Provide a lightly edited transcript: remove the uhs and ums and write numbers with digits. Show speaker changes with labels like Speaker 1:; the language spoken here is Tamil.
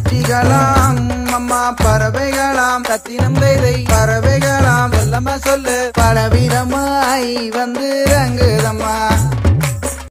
Speaker 1: பூச்சிகளாம் அம்மா பறவைகளாம் கத்தினம் வேலை பறவைகளாம் எல்லாம சொல்லு பலவிதமாய் வந்து ரங்கு